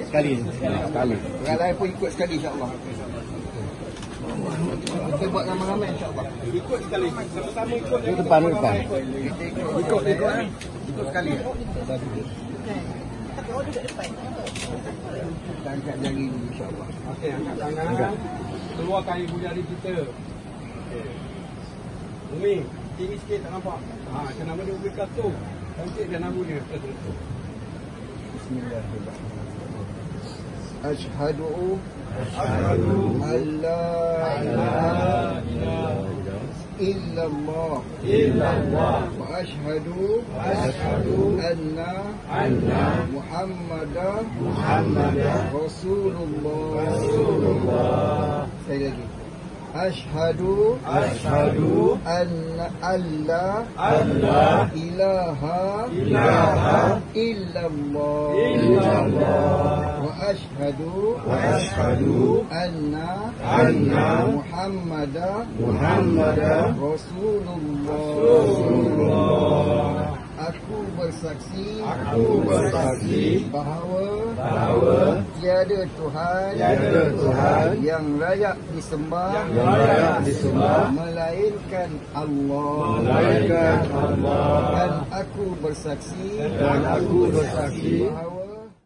Sekali. Orang lain pun ikut sekali insya-Allah. Kita buat ramai-ramai insya-Allah. Ikut sekali. Sama-sama ikut. Depan. Kita ikut sekali. Kita angkat jari dulu insya-Allah. Okey, angkat tangan. Keluarkan ibu jari kita. Umi, tinggi sikit tak nampak. Macam nama dia Umi Katu. Cantik dia nama dia. Bismillahirrahmanirrahim. Ashhadu an la ilaha illallah wa ashhadu anna Muhammadan Rasulullah. Sekali lagi. Ashhadu anna alla ilaha illallah wa ashhadu anna Muhammadan Rasulullah. Aku bersaksi bahawa tiada Tuhan yang layak disembah melainkan Allah. Dan aku bersaksi bahawa